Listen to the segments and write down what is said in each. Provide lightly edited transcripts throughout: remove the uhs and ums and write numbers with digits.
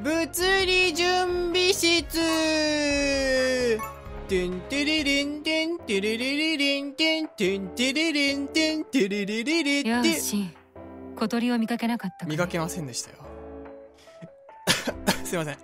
物理準備室。てんてれれんてんてれれれれんてんてんてれれんてんてれれれれって。 よーし、小鳥を見かけなかったか。 見かけませんでしたよ。すいません。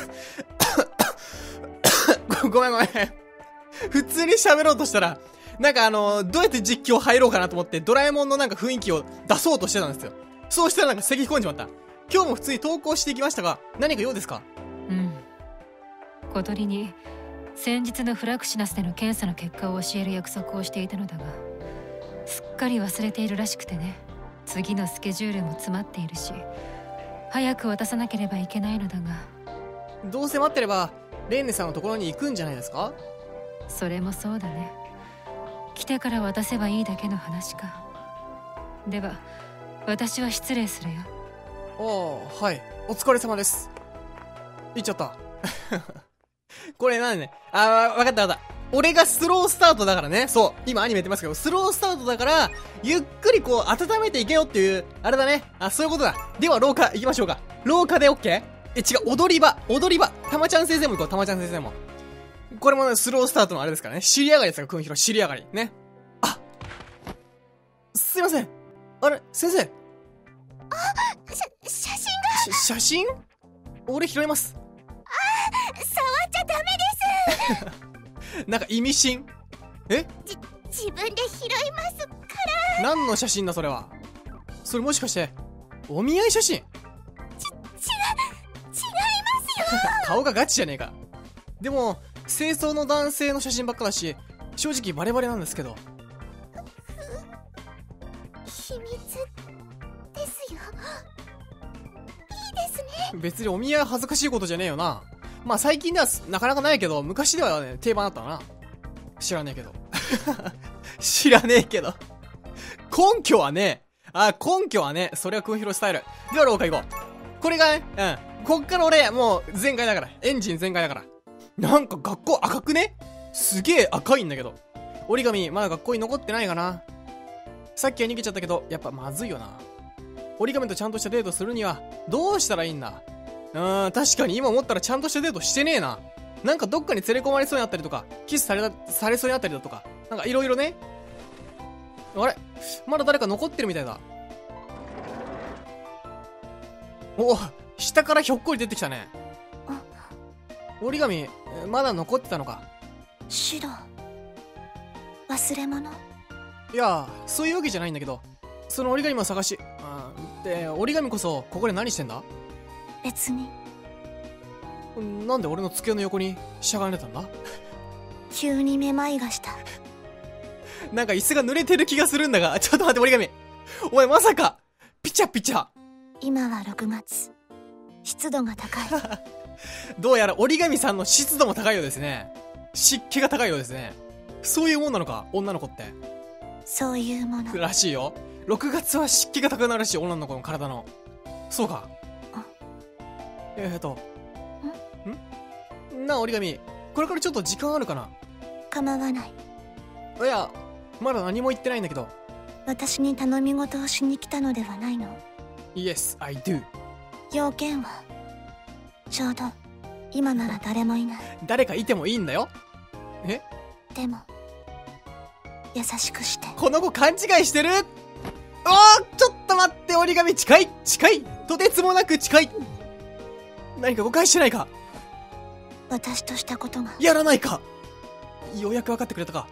ごめん。普通に喋ろうとしたら、なんかどうやって実況入ろうかなと思って、ドラえもんのなんか雰囲気を出そうとしてたんですよ。そうしたらなんか咳き込んじまった。今日も普通に投稿していきましたが、何か用ですか？ うん。小鳥に、先日のフラクシナスでの検査の結果を教える約束をしていたのだが、すっかり忘れているらしくてね。次のスケジュールも詰まっているし、早く渡さなければいけないのだが。 どうせ待ってれば、レンネさんのところに行くんじゃないですか？ それもそうだね。来てから渡せばいいだけの話か。では、私は失礼するよ。 ああ、はい。お疲れ様です。行っちゃった。これなんでね。わかった。俺がスロースタートだからね。そう。今アニメやってますけど、スロースタートだから、ゆっくりこう、温めていけよっていう、あれだね。そういうことだ。では、廊下行きましょうか。廊下で OK？ 違う、踊り場。たまちゃん先生も行こう、たまちゃん先生も。これもね、スロースタートのあれですからね。尻上がりですよ、くんひろ。尻上がり。ね。あ、すいません。あれ、先生。 写真が。 写真？俺拾います。 触っちゃダメです。 なんか意味深。え？ 自分で拾いますから。 何の写真だそれは。それもしかして、お見合い写真？違いますよ。 顔がガチじゃねえか。でも、清掃の男性の写真ばっかだし、正直バレバレなんですけど。 秘密ですよ。いいですね。 別にお見合い恥ずかしいことじゃねえよな。まあ最近ではなかなかないけど、昔ではね、定番だったな。知らねえけど。根拠はね、それはくんひろスタイル。では廊下行こう。これがね、こっから俺、もう全開だから。エンジン全開だから。なんか学校赤くね？すげえ赤いんだけど。折り紙、まだ学校に残ってないかな。さっきは逃げちゃったけど、やっぱまずいよな。折り紙とちゃんとしたデートするには、どうしたらいいんだ？確かに今思ったらちゃんとしたデートしてねえな。なんかどっかに連れ込まれそうになったりとか、キスされそうになったりだとか、なんかいろいろね。あれ？まだ誰か残ってるみたいだ。お、下からひょっこり出てきたね。折り紙、まだ残ってたのか。 シド、忘れ物？ いや、そういうわけじゃないんだけど、その折り紙を探し、で、折り紙こそ、ここで何してんだ？ 別に。 なんで俺の机の横にしゃがんでたんだ？ 急にめまいがした。 なんか椅子が濡れてる気がするんだが、ちょっと待って、折り紙。お前まさか、ピチャ。 今は6月。湿度が高い。 どうやら折り紙さんの湿度も高いようですね。湿気が高いようですね。そういうもんなのか、女の子って。 そういうもの。 らしいよ。6月は湿気が高くなるらしい、女の子の体の。そうか。なあ、折り紙。これからちょっと時間あるかな？ 構わない。 いや、まだ何も言ってないんだけど。 私に頼み事をしに来たのではないの？ Yes, I do。 要件はちょうど今なら誰もいない。 誰かいてもいいんだよ。え？ でも優しくして。 この子勘違いしてる？ちょっと待って、折り紙。近い。とてつもなく近い。何か誤解してないか？ 私としたことが。 やらないか？ようやく分かってくれたか？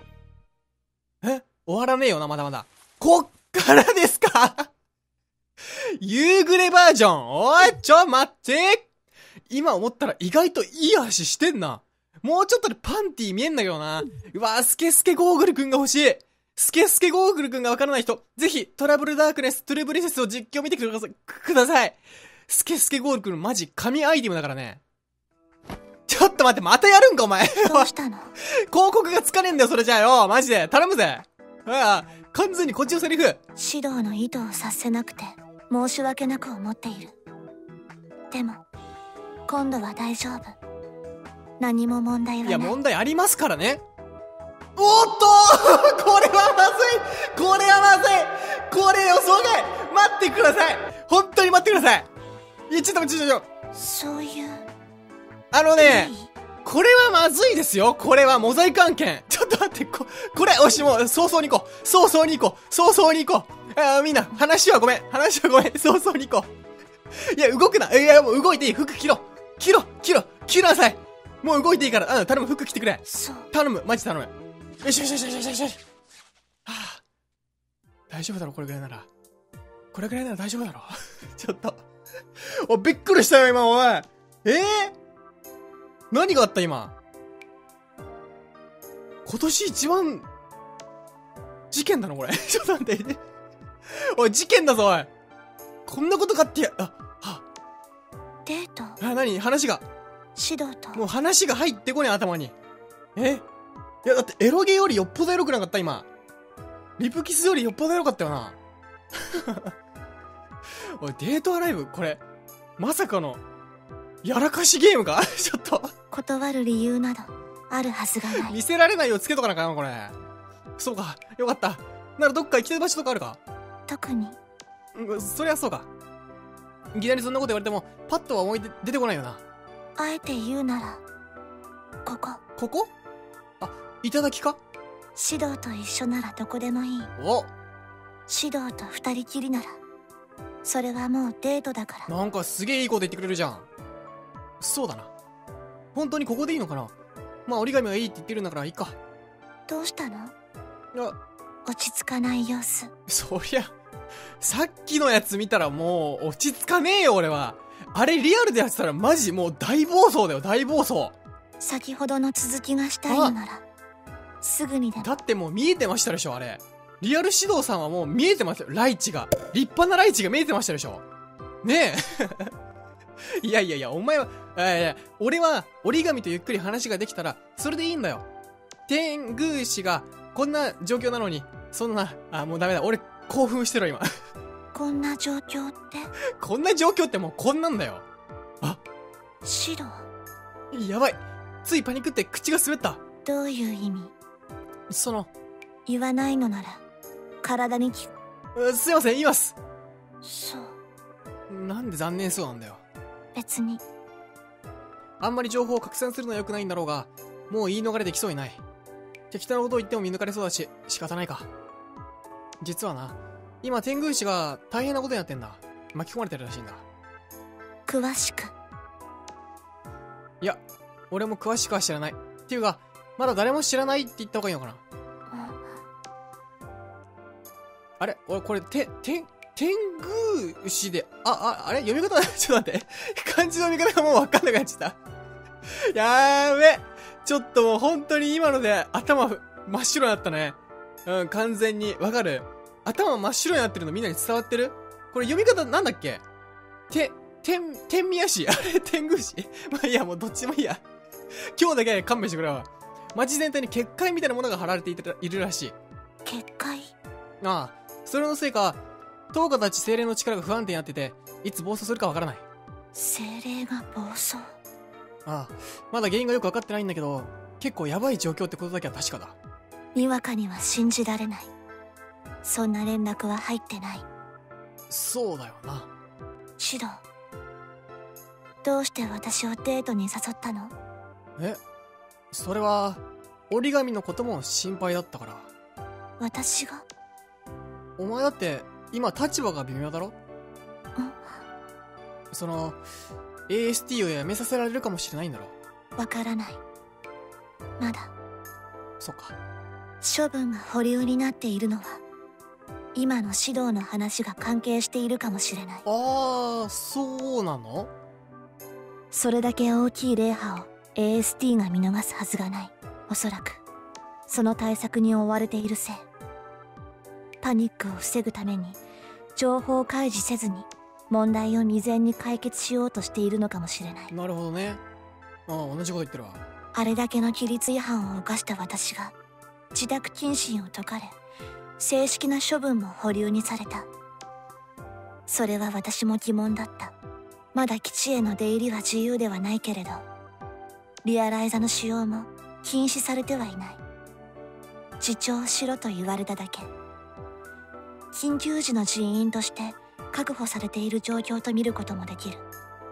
終わらねえよな、まだまだ。こっからですか？夕暮れバージョン。おい、待って。今思ったら意外といい足してんな。もうちょっとでパンティー見えんだけどな。うわ、スケスケゴーグルくんが欲しい。スケスケゴーグルくんがわからない人、ぜひトラブルダークネストゥルブリセスを実況見てください。スケスケゴーグルくんマジ神アイテムだからね。ちょっと待って、またやるんかお前。 どうしたの？ 広告がつかねえんだよ、それじゃあよ。マジで。頼むぜ。完全にこっちのセリフ。 指導の意図を察せなくて申し訳なく思っている。でも今度は大丈夫。何も問題はない。 いや、問題ありますからね。おっとこれはまずい。これ予想外。待ってください。本当に待ってください。ちょっと。 そういうあのねいいこれはまずいですよ。これはモザイク案件。ちょっと待って、これ、おし、もう、早々に行こう。早々に行こう。早々に行こう。みんな、話はごめん。早々に行こう。いや、動くな。いや、もう動いていい。服着ろなさい。もう動いていいから。頼む、服着てくれ。 そう頼む、マジ頼む。よし。はあ、大丈夫だろ、これぐらいなら。大丈夫だろ。ちょっと。びっくりしたよ、今、おい。何があった今年一番事件だなこれちょっと待っておい事件だぞおいこんなことかってデート何話が指導ともう話が入ってこねえ頭にいやだってエロゲよりよっぽどエロくなかった今リプキスよりよっぽどエロかったよなおいデートアライブこれまさかのやらかしゲームかちょっと断る理由などあるはずがない見せられないようつけとかなかなこれそうかよかったならどっか行きたい場所とかあるか特にそりゃそうかいきなりそんなこと言われてもパッとは思い出てこないよなあえて言うならここいただきか指導と一緒ならどこでもいいお指導と二人きりならそれはもうデートだからなんかすげえいいこと言ってくれるじゃんそうだな本当にここでいいのかなまあ折り紙がいいって言ってるんだからいいかどうしたの落ち着かない様子そりゃさっきのやつ見たらもう落ち着かねえよ俺はあれリアルでやってたらマジもう大暴走だよ大暴走先ほどの続きがしたいのならすぐにでもだってもう見えてましたでしょあれリアル指導さんはもう見えてますよライチが立派なライチが見えてましたでしょねえいやお前は俺は折り紙とゆっくり話ができたらそれでいいんだよ天狗氏がこんな状況なのにそんなもうダメだ俺興奮してる今こんな状況ってこんな状況ってもうこんなんだよ指導やばいついパニックって口が滑ったどういう意味言わないのなら体に聞くすいません言いますそうなんで残念そうなんだよ別にあんまり情報を拡散するのは良くないんだろうがもう言い逃れできそうにない適当なことを言っても見抜かれそうだし仕方ないか実はな今天狗氏が大変なことになってんだ巻き込まれてるらしいんだ詳しくいや俺も詳しくは知らないっていうかまだ誰も知らないって言った方がいいのかなあれ俺これ天狗氏であれ読み方ちょっと待って漢字の読み方がもう分かんなくなっちゃったやーべちょっともう本当に今ので頭真っ白になったね完全にわかる頭真っ白になってるのみんなに伝わってるこれ読み方なんだっけ天宮氏あれ天狗氏まあいいやもうどっちもいいや今日だけ勘弁してくれわ街全体に結界みたいなものが貼られているらしい結界それのせいかトーカたち精霊の力が不安定になってていつ暴走するかわからない精霊が暴走まだ原因がよく分かってないんだけど結構やばい状況ってことだけは確かだにわかには信じられないそんな連絡は入ってないそうだよな指導どうして私をデートに誘ったのそれは折り紙のことも心配だったから私がお前だって今立場が微妙だろAST をやめさせられるかもしれないんだろわからないまだそっか処分が保留になっているのは今の指導の話が関係しているかもしれないそうなのそれだけ大きい霊波を AST が見逃すはずがないおそらくその対策に追われているせいパニックを防ぐために情報開示せずに問題を未然に解決しようとしているのかもしれない。 なるほどね。同じこと言ってるわ。 あれだけの規律違反を犯した私が自宅謹慎を解かれ正式な処分も保留にされた。それは私も疑問だった。まだ基地への出入りは自由ではないけれどリアライザの使用も禁止されてはいない。自重しろと言われただけ。緊急時の人員として確保されている状況と見ることもできる。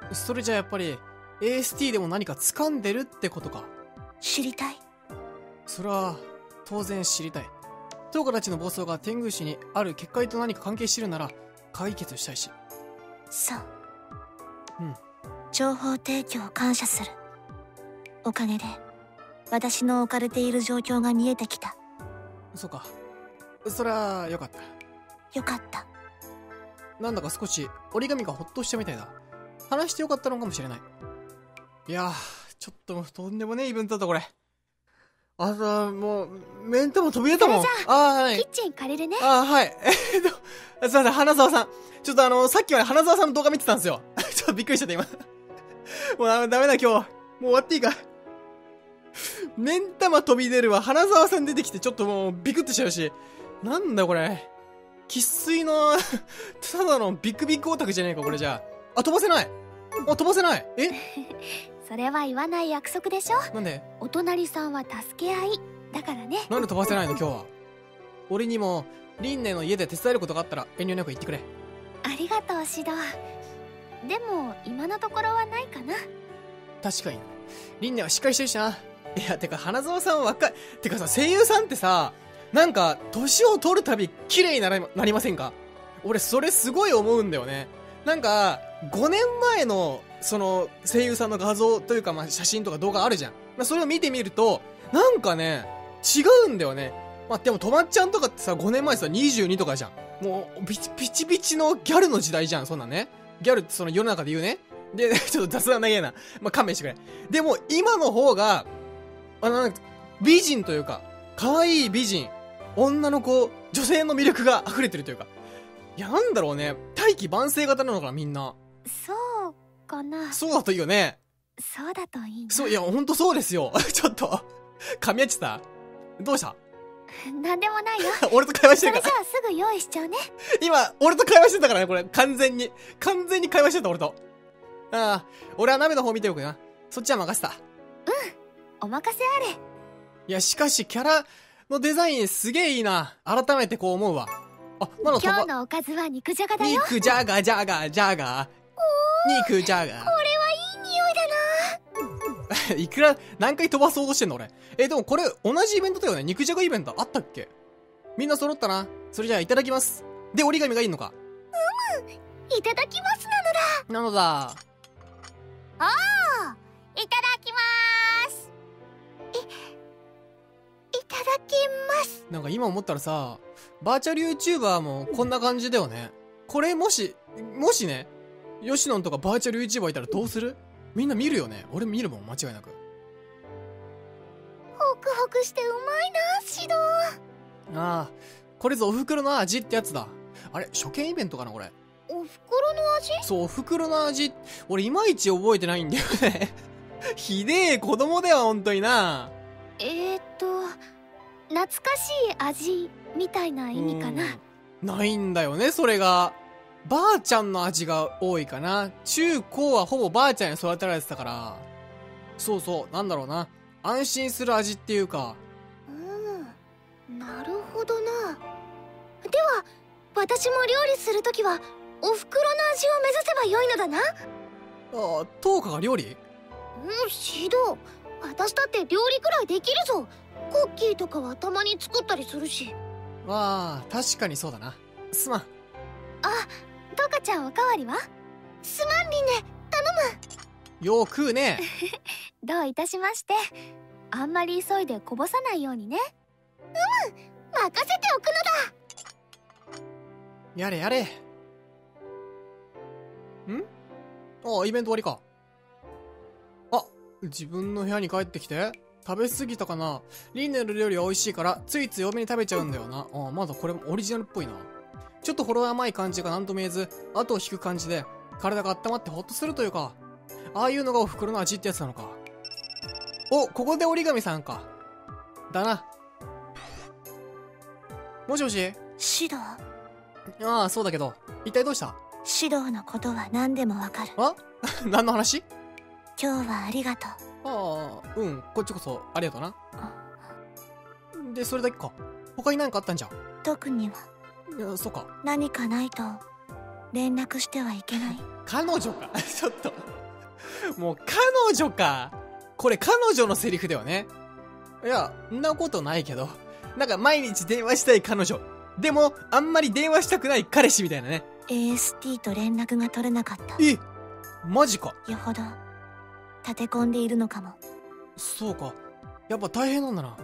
それじゃやっぱり AST でも何か掴んでるってことか。 知りたい。 それは当然知りたい。トーカたちの暴走が天狗師にある結界と何か関係してるなら解決したいし。 そう。 うん。 情報提供感謝する。おかげで私の置かれている状況が見えてきた。 そうか。そりゃよかった。 よかった。 なんだか少し折り紙がほっとしたみたいだ。話してよかったのかもしれない。いやー、ちょっととんでもねえイベントだったこれ。あさ、もう、目ん玉飛び出たもん。 それじゃあー、はい。 キッチン借りるね。 あー、はい。すいません、花沢さん。ちょっとさっきまで花沢さんの動画見てたんですよ。ちょっとびっくりしちゃった今。もうダメだ今日。もう終わっていいか。目ん玉飛び出るわ。花沢さん出てきてちょっともうビクッとしちゃうし。なんだこれ。生粋の、ただのビッグビッグオタクじゃねえか、これじゃあ。あ、飛ばせない。あ、飛ばせない。えそれは言わない約束でしょ。 なんでお隣さんは助け合いだからね。 なんで飛ばせないの今日は。俺にも、リンネの家で手伝えることがあったら遠慮なく言ってくれ。 ありがとう、シド。でも、今のところはないかな。 確かに。リンネはしっかりしてるしな。いや、てか、花沢さん若い。てかさ、声優さんってさ、なんか、年を取るたび、綺麗になりませんか？俺、それすごい思うんだよね。なんか、5年前の、その、声優さんの画像というか、まあ、写真とか動画あるじゃん。まあ、それを見てみると、なんかね、違うんだよね。まあ、でも、とまっちゃんとかってさ、5年前さ、22とかじゃん。もう、ピチピチのギャルの時代じゃん、そんなんね。ギャルってその世の中で言うね。で、ちょっと雑談なげえな。まあ、勘弁してくれ。でも、今の方が、美人というか、可愛い美人、女の子、女性の魅力が溢れてるというか。いや、なんだろうね。大器晩成型なのかな、みんな。 そうかな。 そうだといいよね。 そうだといいな。 そう、いや、ほんとそうですよ。ちょっと、噛み合っちゃった？どうした？ なんでもないよ。 俺と会話してるから。 それじゃあすぐ用意しちゃうね。 今、俺と会話してたからね、これ。完全に会話してた、俺と。ああ、俺は鍋の方見ておくな。そっちは任せた。 お任せあれ。 いや、しかし、キャラのデザインすげえいいな。改めてこう思うわ。あ、まだ今日のおかずは肉じゃがだよ。 肉じゃがじゃがじゃが。肉じゃが。 これはいい匂いだな。 いくら、何回飛ばそうとしてんの俺。でもこれ、同じイベントだよね。肉じゃがイベントあったっけ？みんな揃ったな。それじゃあいただきます。で、折り紙がいいのか？ いただきますなのだ。 なのだ。 おー、いただきまーす。いただきます。 なんか今思ったらさ、バーチャル YouTuber もこんな感じだよね。これもしね、ヨシノンとかバーチャル YouTuber いたらどうする？みんな見るよね。俺見るもん、間違いなく。 ホクホクしてうまいな、シド。 ああ、これぞお袋の味ってやつだ。あれ、初見イベントかなこれ。 お袋の味？ そう、お袋の味。俺いまいち覚えてないんだよね。ひでえ子供だよ、ほんとにな。 懐かしい味みたいな意味かな。 ないんだよね、それが。ばあちゃんの味が多いかな。中高はほぼばあちゃんに育てられてたから。そうそう、なんだろうな。安心する味っていうか。 なるほどな。では、私も料理するときは、お袋の味を目指せばよいのだな。 ああ、トーカが料理？ シド。私だって料理くらいできるぞ。クッキーとかはたまに作ったりするし。 ああ、確かにそうだな。すまん。 トカちゃんおかわりは？すまんリネ、頼む。 よく食うね。 どういたしまして。あんまり急いでこぼさないようにね。任せておくのだ。 やれやれ。ん？ああ、イベント終わりか。あ、自分の部屋に帰ってきて。食べ過ぎたかな。リンネの料理は美味しいから、ついつい多めに食べちゃうんだよな。ああ、まだこれオリジナルっぽいな。ちょっとほろ甘い感じがなんとも言えず、後を引く感じで、体が温まってホッとするというか、ああいうのがお袋の味ってやつなのか。お、ここで折り紙さんか。だな。もしもし？ シド。 ああ、そうだけど、一体どうした？ シドのことは何でもわかる。 あ何の話？ 今日はありがとう。 ああ、うん、こっちこそありがとうな。で、それだけか。他に何かあったんじゃ？ 特には。 いや、そうか。 何かないと連絡してはいけない。 彼女か。ちょっともう彼女か。これ彼女のセリフだよね。いや、そんなことないけど。なんか毎日電話したい彼女。でも、あんまり電話したくない彼氏みたいなね。 AST と連絡が取れなかった。 え、マジか。 よほど立て込んでいるのかも。 そうか。やっぱ大変なんだな。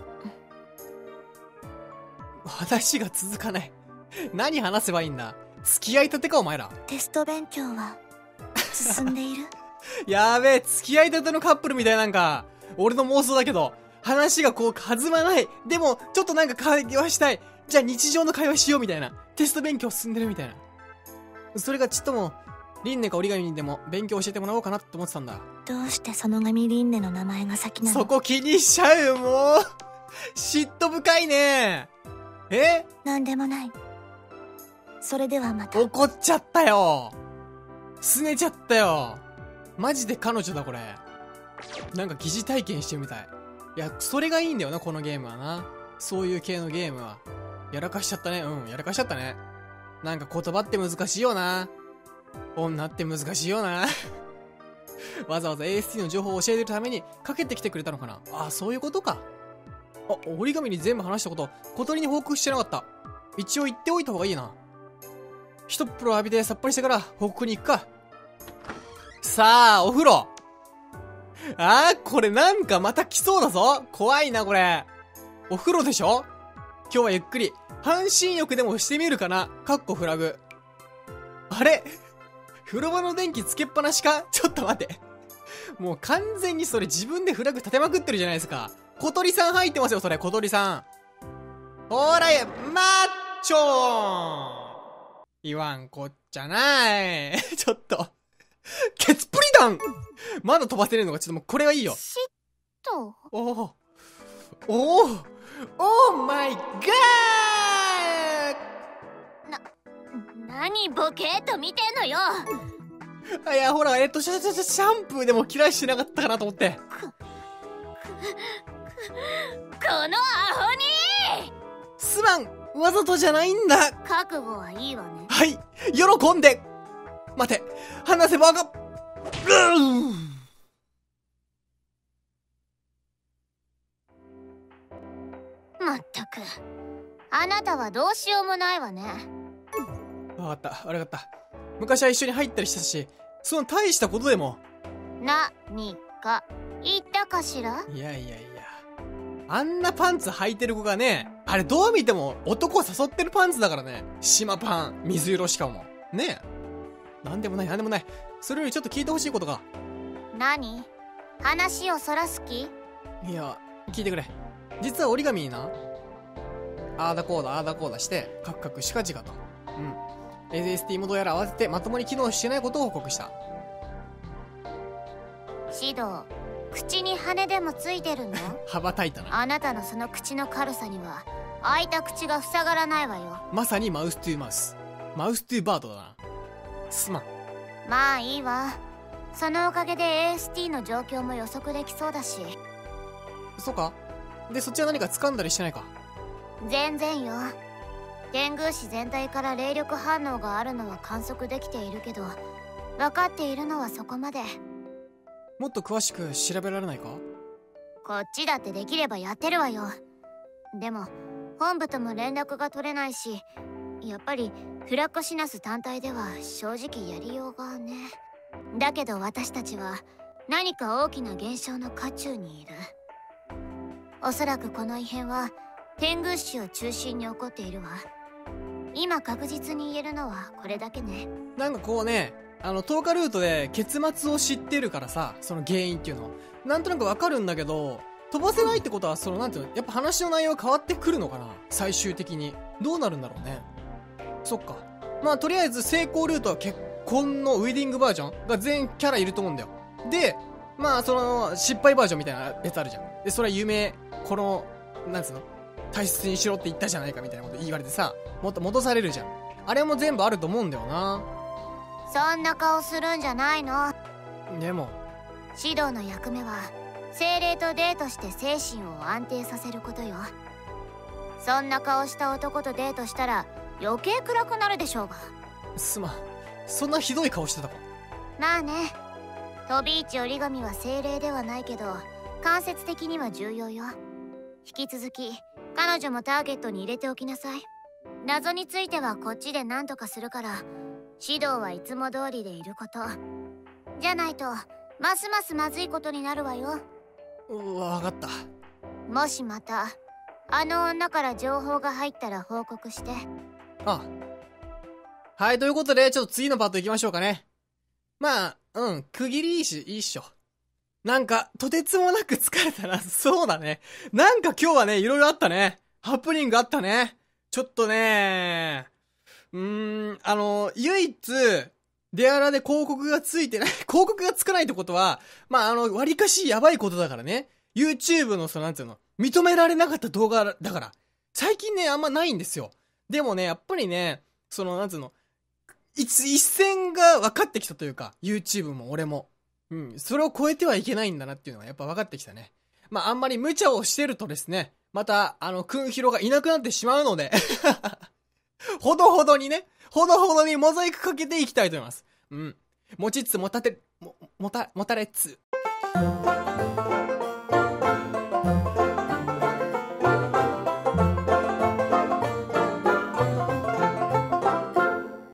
話が続かない。何話せばいいんだ。付き合いたてかお前ら。 テスト勉強は進んでいる？ やべえ、付き合いたてのカップルみたいなんか。俺の妄想だけど、話がこう弾まない。でも、ちょっとなんか会話したい。じゃあ日常の会話しようみたいな。テスト勉強進んでるみたいな。それがちっとも、リンネか折り紙にでも勉強教えてもらおうかなって思ってたんだ。 どうしてその紙リンネの名前が先なの？ そこ気にしちゃう、もう。嫉妬深いね。 なんでもない。それではまた。 怒っちゃったよ。すねちゃったよ。マジで彼女だこれ。なんか疑似体験してみたい。いや、それがいいんだよな、このゲームはな。そういう系のゲームは。やらかしちゃったね。やらかしちゃったね。なんか言葉って難しいよな。女って難しいよな。わざわざ AST の情報を教えてるためにかけてきてくれたのかな。あ、そういうことか。あ、折り紙に全部話したこと、小鳥に報告してなかった。一応言っておいた方がいいな。一風呂浴びてさっぱりしてから報告に行くか。さあ、お風呂。これなんかまた来そうだぞ。怖いな、これ。お風呂でしょ？今日はゆっくり、半身浴でもしてみるかな。かっこフラグ。あれ？風呂場の電気つけっぱなしか？ちょっと待って。もう完全にそれ自分でフラグ立てまくってるじゃないですか。小鳥さん入ってますよ、それ、小鳥さん。ほら、マッチョーン言わんこっちゃない。ちょっと。ケツプリダンまだ飛ばせるのか、ちょっともうこれはいいよ。 シット。 おーマイガー何ボケーっと見てんのよ。 いや、ほら、シャンプーでも切らしてなかったかなと思って。 このアホにすまん、わざとじゃないんだ。 覚悟はいいわね。 はい、喜んで。待て、話せばわかまったく、あなたはどうしようもないわね。 わかった、悪かった。昔は一緒に入ったりしたし、その大したことでも。 何か言ったかしら？ いや。あんなパンツ履いてる子がね、あれどう見ても男を誘ってるパンツだからね。島パン、水色しかも。ねえ。なんでもない。それよりちょっと聞いてほしいことが。 何？話をそらす気？ いや、聞いてくれ。実は折り紙にな、あーだこうだして、カクカクしかじかと。AST もどうやら合わせてまともに機能してないことを報告した。 指導、口に羽でもついてるの？ 羽ばたいたな。 あなたのその口の軽さには開いた口が塞がらないわよ。 まさにマウストゥーマウス。マウストゥーバードだな。すまん。 まあいいわ。そのおかげで AST の状況も予測できそうだし。 そうか？で、そっちは何か掴んだりしてないか？ 全然よ。天宮市全体から霊力反応があるのは観測できているけど、分かっているのはそこまで。 もっと詳しく調べられないか？ こっちだってできればやってるわよ。でも本部とも連絡が取れないし、やっぱりフラッコシナス単体では正直やりようがね。だけど私たちは何か大きな現象の渦中にいる。おそらくこの異変は天宮市を中心に起こっているわ。今確実に言えるのはこれだけね。 なんかこうね、10日ルートで結末を知ってるからさ、その原因っていうのなんとなくわかるんだけど、飛ばせないってことはそのなんていうの、やっぱ話の内容変わってくるのかな、最終的にどうなるんだろうね。そっか。まあとりあえず成功ルートは結婚のウェディングバージョンが全キャラいると思うんだよ。で、まあその失敗バージョンみたいなやつあるじゃん。で、それは有名、このなんつうの、大切にしろって言ったじゃないかみたいなこと言われてさ、もっと戻されるじゃん。あれも全部あると思うんだよな。 そんな顔するんじゃないの。 でも指導の役目は精霊とデートして精神を安定させることよ。そんな顔した男とデートしたら余計暗くなるでしょうが。 すまん、そんなひどい顔してたか？ まあね、 飛び市折り紙は精霊ではないけど間接的には重要よ。引き続き彼女もターゲットに入れておきなさい。謎についてはこっちで何とかするから、指導はいつも通りでいること。じゃないとますますまずいことになるわよ。 わかった。 もしまたあの女から情報が入ったら報告して。 ああ。はい、ということで、ちょっと次のパート行きましょうかね。まあ、区切りいいっしょ。なんか、とてつもなく疲れたな。そうだね。なんか今日はね、いろいろあったね。ハプニングあったね。ちょっとね、唯一、デアラで広告がついてない、広告がつかないってことは、まあ、割かしやばいことだからね。YouTube のなんつうの、認められなかった動画だから。最近ね、あんまないんですよ。でもね、やっぱりね、なんつうの、一線が分かってきたというか、YouTube も俺も。それを超えてはいけないんだなっていうのがやっぱ分かってきたね。まあ、あんまり無茶をしてるとですね、また、クンヒロがいなくなってしまうので、ほどほどにモザイクかけていきたいと思います。持ちつ持たれつ。